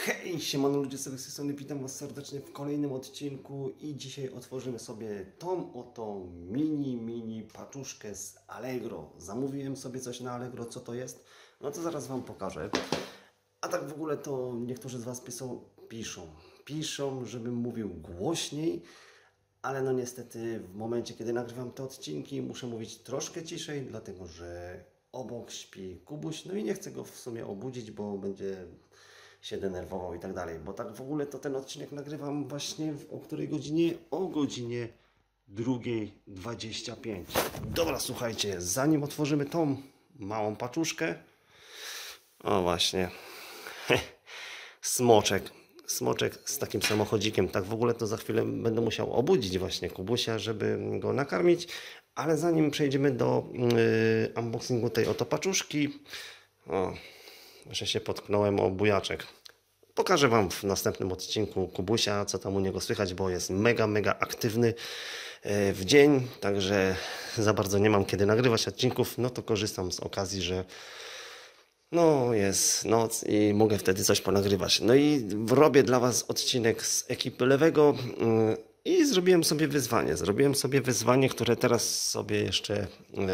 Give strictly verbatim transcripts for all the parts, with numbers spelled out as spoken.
Hej, siemano ludzie, z tej strony witam Was serdecznie w kolejnym odcinku i dzisiaj otworzymy sobie tą oto mini, mini paczuszkę z Allegro. Zamówiłem sobie coś na Allegro, co to jest? No to zaraz Wam pokażę. A tak w ogóle to niektórzy z Was piszą, piszą, piszą, żebym mówił głośniej, ale no niestety w momencie, kiedy nagrywam te odcinki, muszę mówić troszkę ciszej, dlatego że obok śpi Kubuś, no i nie chcę go w sumie obudzić, bo będzie się denerwował i tak dalej, bo tak w ogóle to ten odcinek nagrywam właśnie w, o której godzinie? O godzinie drugiej dwadzieścia pięć. Dobra, słuchajcie, zanim otworzymy tą małą paczuszkę, o właśnie, smoczek, smoczek z takim samochodzikiem, tak w ogóle to za chwilę będę musiał obudzić właśnie Kubusia, żeby go nakarmić, ale zanim przejdziemy do yy, unboxingu tej oto paczuszki, o, że się potknąłem o bujaczek. Pokażę Wam w następnym odcinku Kubusia, co tam u niego słychać, bo jest mega, mega aktywny w dzień, także za bardzo nie mam kiedy nagrywać odcinków, no to korzystam z okazji, że no jest noc i mogę wtedy coś ponagrywać. No i robię dla Was odcinek z ekipy Lewego i zrobiłem sobie wyzwanie. Zrobiłem sobie wyzwanie, które teraz sobie jeszcze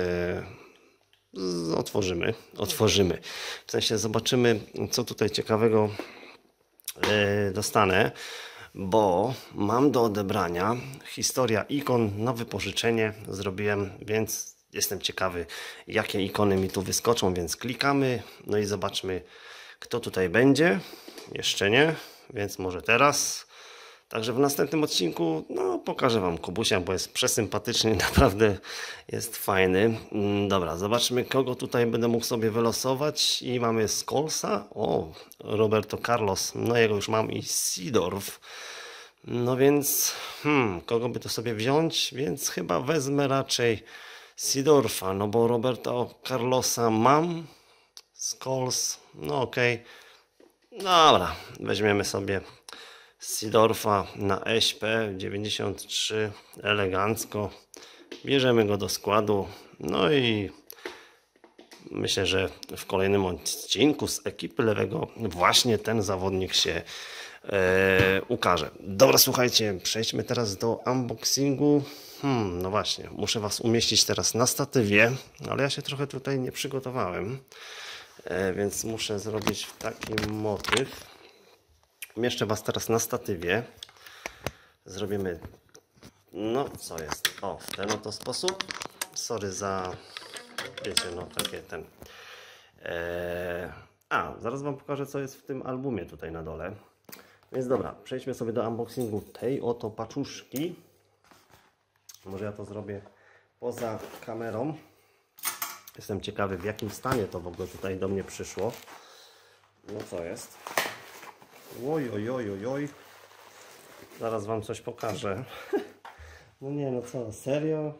e, otworzymy. Otworzymy. W sensie zobaczymy, co tutaj ciekawego dostanę, bo mam do odebrania historia ikon na wypożyczenie zrobiłem, więc jestem ciekawy, jakie ikony mi tu wyskoczą, więc klikamy, no i zobaczmy, kto tutaj będzie. Jeszcze nie, więc może teraz. Także w następnym odcinku no, pokażę Wam Kubusia, bo jest przesympatyczny, naprawdę jest fajny. Dobra, zobaczmy, kogo tutaj będę mógł sobie wylosować. I mamy Scholesa, o, Roberto Carlos, no jego już mam, i Seedorf. No więc, hmm, kogo by to sobie wziąć? Więc chyba wezmę raczej Seedorfa, no bo Roberto Carlosa mam. Scholes, no okej. Okay. Dobra, weźmiemy sobie Seedorfa na S P dziewięćdziesiąt trzy, elegancko. Bierzemy go do składu. No i myślę, że w kolejnym odcinku z ekipy Lewego właśnie ten zawodnik się e, ukaże. Dobra, słuchajcie, przejdźmy teraz do unboxingu. Hmm, no właśnie, muszę Was umieścić teraz na statywie, ale ja się trochę tutaj nie przygotowałem, e, więc muszę zrobić taki motyw. Umieszczę Was teraz na statywie. Zrobimy, no co jest, o, w ten oto sposób. Sorry za, wiecie, no takie ten. Eee, a, zaraz Wam pokażę, co jest w tym albumie tutaj na dole. Więc dobra, przejdźmy sobie do unboxingu tej oto paczuszki. Może ja to zrobię poza kamerą. Jestem ciekawy, w jakim stanie to w ogóle tutaj do mnie przyszło. No co jest? Oj, oj, oj, oj, oj. Zaraz Wam coś pokażę. No nie, no co, serio?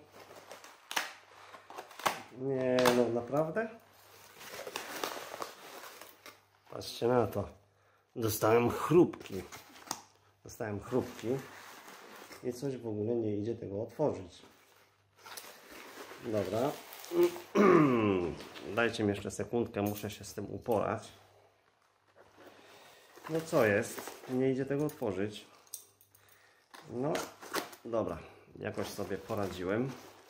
Nie, no naprawdę? Patrzcie na to. Dostałem chrupki. Dostałem chrupki. I coś w ogóle nie idzie tego otworzyć. Dobra. Dajcie mi jeszcze sekundkę, muszę się z tym uporać. No co jest? Nie idzie tego otworzyć. No, dobra. Jakoś sobie poradziłem.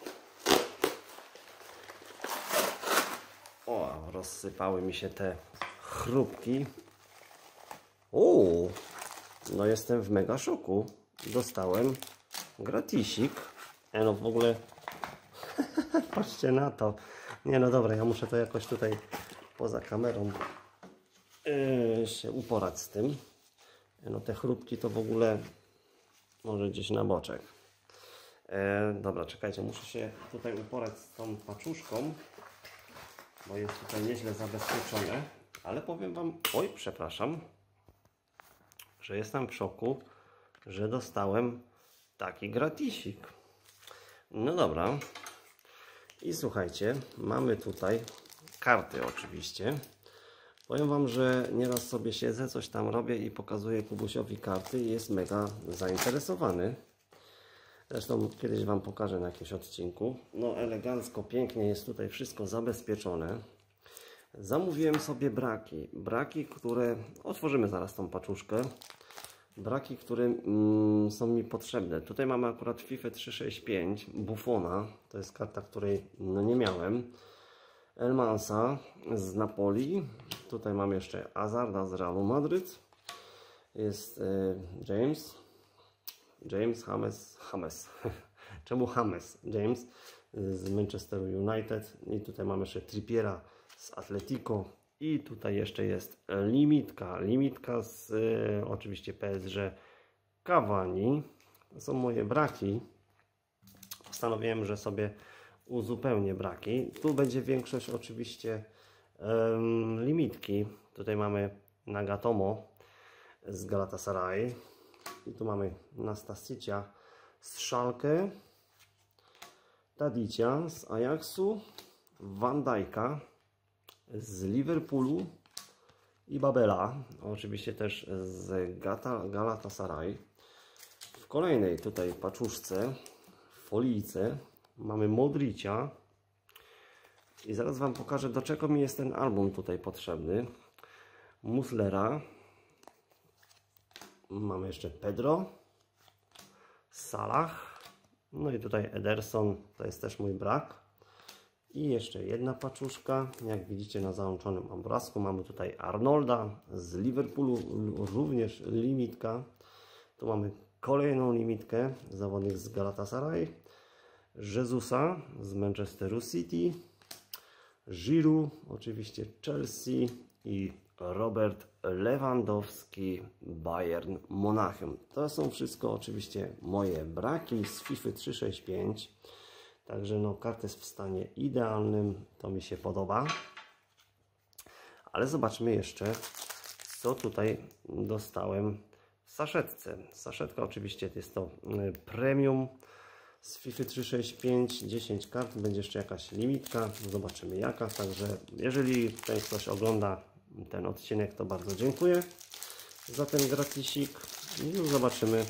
O, rozsypały mi się te chrupki. O, no jestem w mega szoku. Dostałem gratisik. E no w ogóle patrzcie na to. Nie no dobra, ja muszę to jakoś tutaj poza kamerą Yy, się uporać z tym. No te chrupki to w ogóle może gdzieś na boczek. E, dobra, czekajcie, muszę się tutaj uporać z tą paczuszką, bo jest tutaj nieźle zabezpieczone, ale powiem Wam, oj, przepraszam, że jestem w szoku, że dostałem taki gratisik. No dobra. I słuchajcie, mamy tutaj karty oczywiście. Powiem Wam, że nieraz sobie siedzę, coś tam robię i pokazuję Kubusiowi karty i jest mega zainteresowany. Zresztą kiedyś Wam pokażę na jakimś odcinku. No elegancko, pięknie jest tutaj wszystko zabezpieczone. Zamówiłem sobie braki. Braki, które... Otworzymy zaraz tą paczuszkę. Braki, które mm, są mi potrzebne. Tutaj mamy akurat FIFA trzysta sześćdziesiąt pięć, Buffona. To jest karta, której no, nie miałem. Elmansa z Napoli. Tutaj mam jeszcze Hazarda z Realu Madryt. Jest e, James. James James James. Czemu James? James z Manchesteru United. I tutaj mamy jeszcze Trippiera z Atletico. I tutaj jeszcze jest limitka. Limitka z e, oczywiście P S G Cavani. To są moje braki. Postanowiłem, że sobie uzupełnię braki. Tu będzie większość oczywiście um, limitki. Tutaj mamy Nagatomo z Galatasaray. I tu mamy Nastasicia z Schalke. Tadicia z Ajaxu. Van Dijk'a z Liverpoolu i Babela, oczywiście też z Galatasaray. W kolejnej tutaj paczuszce, w folijce mamy Modricia i zaraz Wam pokażę, do czego mi jest ten album tutaj potrzebny. Muslera, mamy jeszcze Pedro, Salah, no i tutaj Ederson, to jest też mój brak. I jeszcze jedna paczuszka, jak widzicie na załączonym obrazku mamy tutaj Arnolda z Liverpoolu, również limitka. Tu mamy kolejną limitkę, zawodnik z Galatasaray, Jezusa z Manchesteru City, Giroud, oczywiście Chelsea i Robert Lewandowski, Bayern Monachium. To są wszystko oczywiście moje braki z FIFA trzysta sześćdziesiąt pięć. Także no, karta jest w stanie idealnym, to mi się podoba. Ale zobaczmy jeszcze, co tutaj dostałem w saszetce. Saszetka oczywiście jest to premium z FIFA trzysta sześćdziesiąt pięć, dziesięć kart, będzie jeszcze jakaś limitka, zobaczymy jaka. Także jeżeli tutaj ktoś ogląda ten odcinek, to bardzo dziękuję za ten gratisik. I już zobaczymy,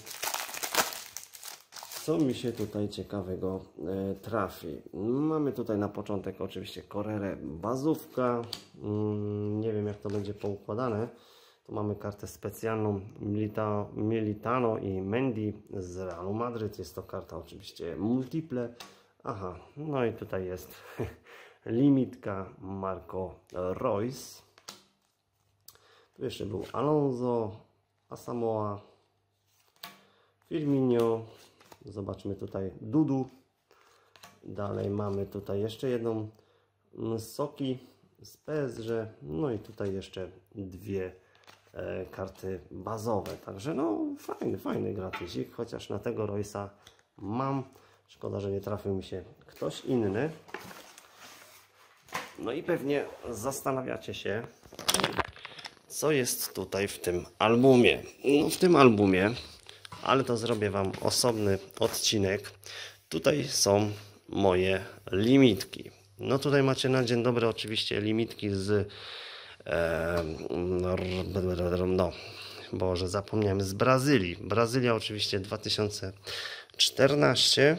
co mi się tutaj ciekawego e, trafi. Mamy tutaj na początek oczywiście Correrę bazówka. Mm, nie wiem jak to będzie poukładane. Tu mamy kartę specjalną Milita, Militano i Mendy z Realu Madryt. Jest to karta oczywiście multiple. Aha, no i tutaj jest limitka Marco Reus. Tu jeszcze był Alonso, Asamoah, Firmino. Zobaczmy tutaj Dudu. Dalej mamy tutaj jeszcze jedną Soki z P S G. No i tutaj jeszcze dwie e, karty bazowe. Także no fajny, fajny gratisik. Chociaż na tego Reusa mam. Szkoda, że nie trafił mi się ktoś inny. No i pewnie zastanawiacie się, co jest tutaj w tym albumie. No w tym albumie, ale to zrobię Wam osobny odcinek. Tutaj są moje limitki. No tutaj macie na dzień dobry oczywiście limitki z e, no, Boże, zapomniałem, z Brazylii. Brazylia oczywiście dwa tysiące czternaście.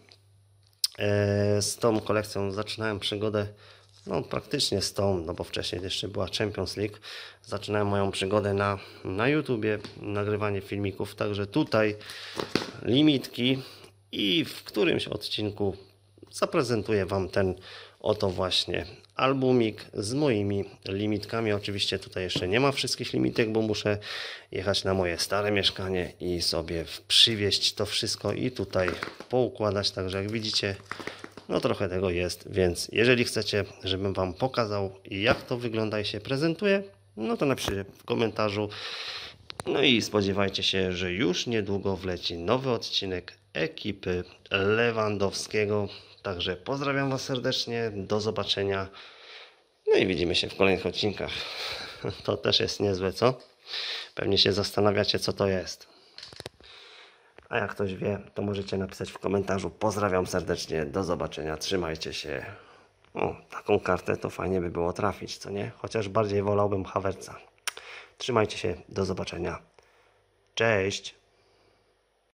E, z tą kolekcją zaczynałem przygodę, no praktycznie z tą, no bo wcześniej jeszcze była Champions League. Zaczynałem moją przygodę na, na YouTubie, nagrywanie filmików, także tutaj limitki i w którymś odcinku zaprezentuję Wam ten oto właśnie albumik z moimi limitkami. Oczywiście tutaj jeszcze nie ma wszystkich limitek, bo muszę jechać na moje stare mieszkanie i sobie przywieźć to wszystko i tutaj poukładać, także jak widzicie, no trochę tego jest, więc jeżeli chcecie, żebym Wam pokazał, jak to wygląda i się prezentuje, no to napiszcie w komentarzu. No i spodziewajcie się, że już niedługo wleci nowy odcinek ekipy Lewandowskiego. Także pozdrawiam Was serdecznie, do zobaczenia. No i widzimy się w kolejnych odcinkach. To też jest niezłe, co? Pewnie się zastanawiacie, co to jest. A jak ktoś wie, to możecie napisać w komentarzu. Pozdrawiam serdecznie, do zobaczenia, trzymajcie się. O, taką kartę to fajnie by było trafić, co nie? Chociaż bardziej wolałbym Havertza. Trzymajcie się, do zobaczenia. Cześć!